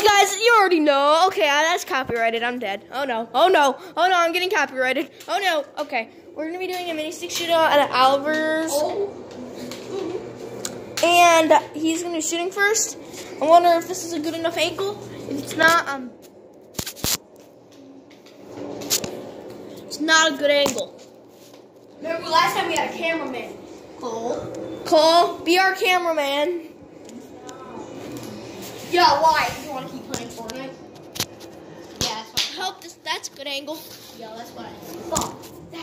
Anyways, guys, you already know. Okay, that's copyrighted. I'm dead. Oh no. Oh no. Oh no, I'm getting copyrighted. Oh no. Okay, we're gonna be doing a mini stick shootout at Alvar's. And he's gonna be shooting first. I wonder if this is a good enough angle. If it's not, it's not a good angle. Remember last time we had a cameraman? Cole, be our cameraman. Yeah, why? You want to keep playing Fortnite? Yeah, that's fine. I hope that's a good angle. Yeah, that's what I thought.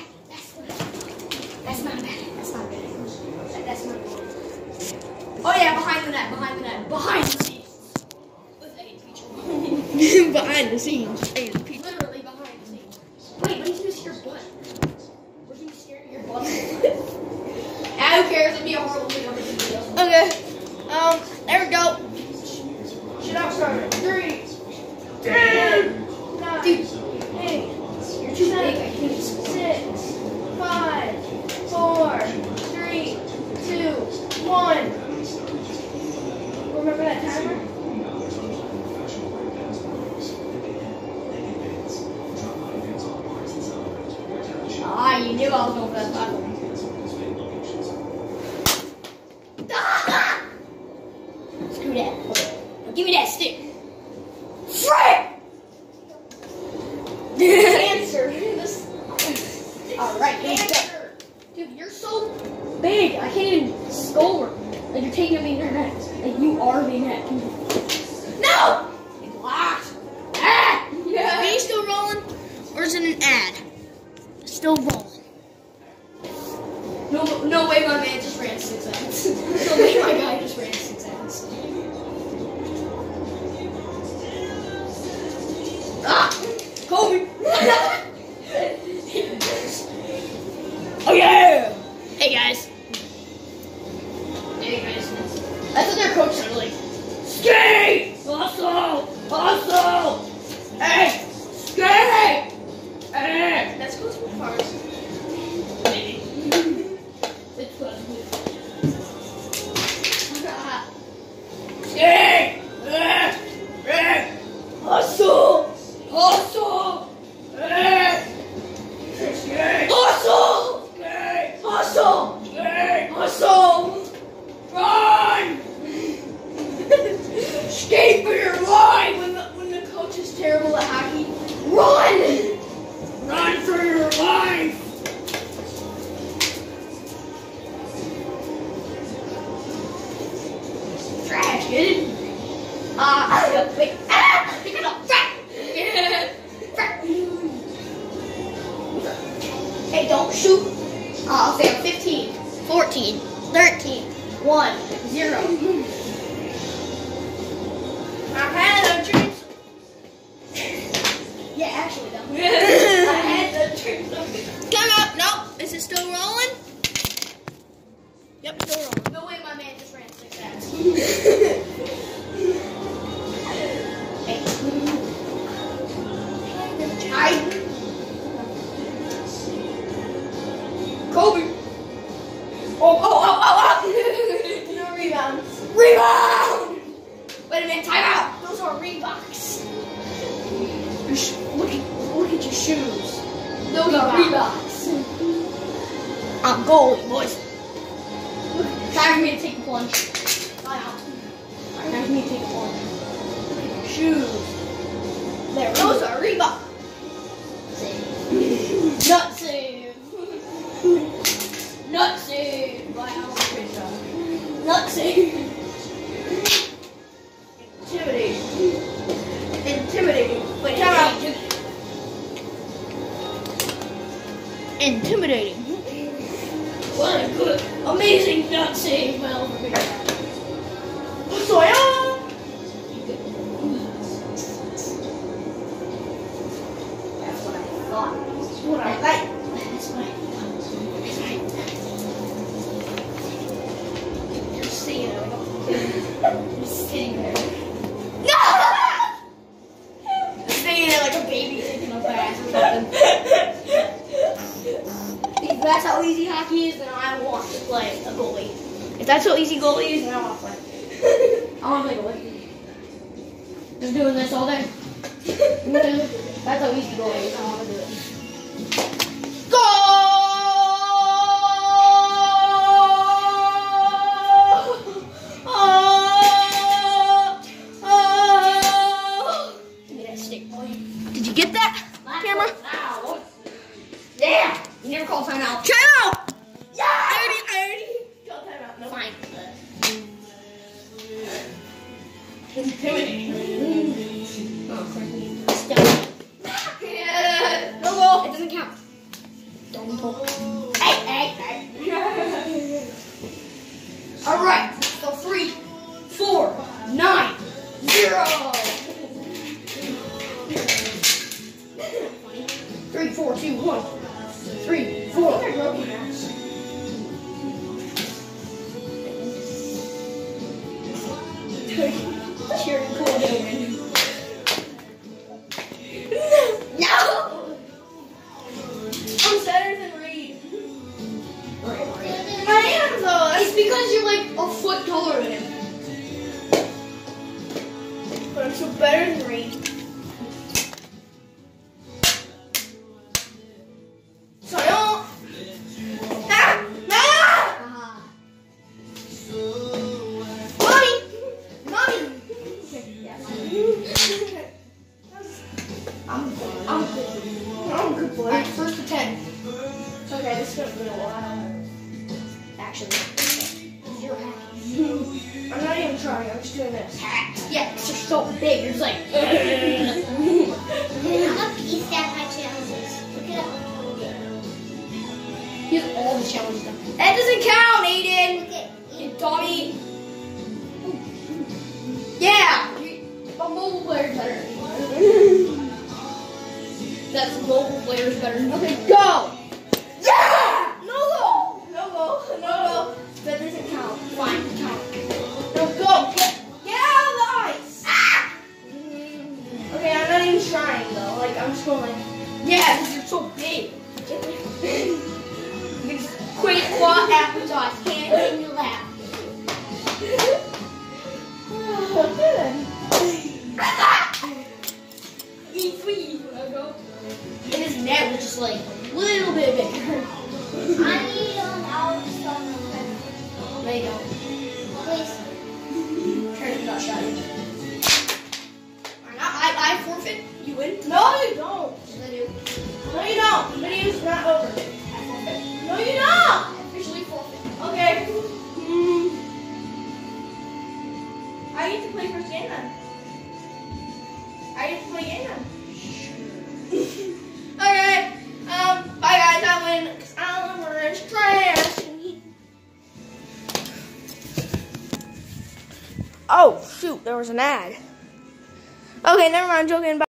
That's not bad. That's not bad. That's not bad. Oh yeah, behind the net. Behind the scenes. With a teacher. Behind the scenes. Literally behind the scenes. Wait, what did you just hear your butt? What did you just hear your butt? Who cares? It'd be a horrible thing over the video. Okay. There we go. Should I start? 3, 2, 9, 8. You're too big. I can't. 6, 5, 4, 3, 2, 1. Remember that timer? Ah, you knew I was going for that timer. Screw that. Give me that stick. Frick! Answer. Alright, answer. Dude, you're so big. I can't even score. Like, you're taking up the internet. Like, you are the internet. No! It's locked. Ah! Yeah. Are you still rolling? Or is it an ad? Still rolling. No way my man just ran 6 seconds. No way my guy just ran 6 seconds. Ah! Kobe! Oh yeah! Hey guys. Hey guys. That's what their coach sounded like. Skate! Hustle! Hustle! Hey! Skate! Hey! That's close to cars. Maybe. It's close to Skate! Hustle! Hustle! Hustle! Hustle! Hustle! Run! Skate for your life! When the coach is terrible at hockey, run! Run for your life! Trash, kid! Wait. Pick it up! Hey, don't shoot. I'll say 15, 14, 13, 1, 0. I've had a dream. Yeah, actually, though. I had the dream. Come up. Nope. Is it still rolling? Yep, still rolling. No way my man just ran 6 seconds. Kobe! Oh! No rebound. Rebound! Wait a minute, time out! Those are Reeboks. Look at your shoes. Those are Reeboks. I'm goalie, boys. Time for me to take a plunge. Time for me to take a plunge. Look at your shoes. There, those are Reebok. Nut save. Nut save. Wow, good job. Nut save. Intimidating. Wait, time out. Intimidating. What a good, amazing nut save, my old friend. So that's what I thought. That's what I like. That's what I thought. You're seeing it. You're sitting there. No! You're sitting there like a baby taking a bath or something. If that's how easy hockey is, then I want to play a goalie. If that's how easy goalie is, then I want to play. I want to play goalie. Just doing this all day. That's how we used to go. I want to do it. Go! Give me that stick, boy. Did you get that? Camera? Yeah! You never call timeout. Timeout! Yeah! I already called timeout. No. Fine. Intimidating. Oh, crap. Still. Yeah. No goal. It doesn't count. Don't pull. Hey. All right. So 3, 4, 9, 0. 3, 4, 2, 1. 3, 4. Cheering cool doing. No. I'm better than Reed. Right. I am though. It's because you're like a foot taller than him. But I'm so better than Reed. So I don't. Mommy. I'm a good boy. Alright, first to 10. Okay, this is gonna be a while. Actually, 0 hack. I'm not even trying. I'm just doing this. Yeah, it's just so big. You're just like. I'm gonna piece out my challenges. Look it up. He has all the challenges done. That doesn't count, Aiden. Look at You dummy. Yeah, a mobile player's better. That's mobile player's better. Okay, go. Yeah! No goal. No goal. No goal. That doesn't count. Fine, count. No go. Get out of the ice. Ah! Okay, I'm not even trying though. Like I'm just going like. Yeah, because you're so big. Quick claw appetize. Can't get in your lap. Eat sweet. Go. And his net was just like a little bit bigger. I need an hour to start my life. There you go. Please. Turn it not shot. I forfeit. You win. No, you don't. Yes, I do. No, you don't. The video's not over. I forfeit. No, you don't. I officially forfeit. Okay. I get to play first game then. I get to play game then. Okay. Bye guys. I win because I'm orange trash. Oh shoot! There was an ad. Okay, never mind. Joking. Bye.